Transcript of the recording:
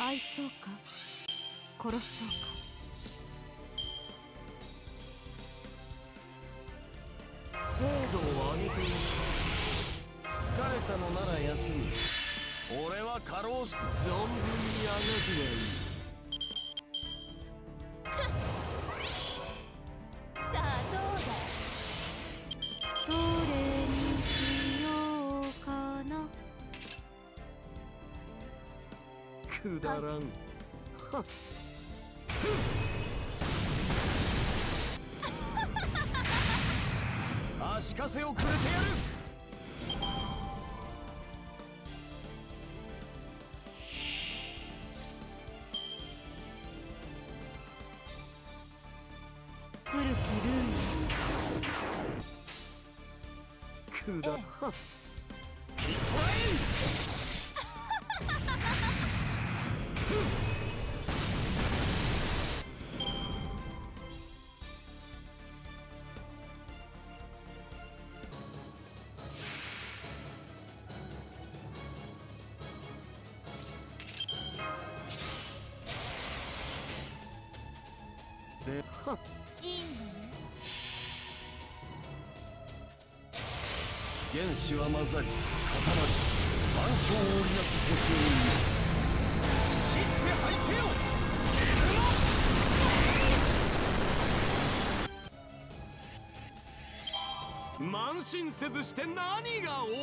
愛そうか殺そうか。 精度を上げている。疲れたのなら休む。俺は過労死。存分にあがくがいい。 さあどうだ。どれにしようかな。 くだらん。はっ。足かせをくれてやる。 古きルーくだ。はっ。ヒットライン。で、はっ。 いいのね。 原子は混ざり固まり、万象を織りなす星を生み、死して敗せよ。慢心せずして何が王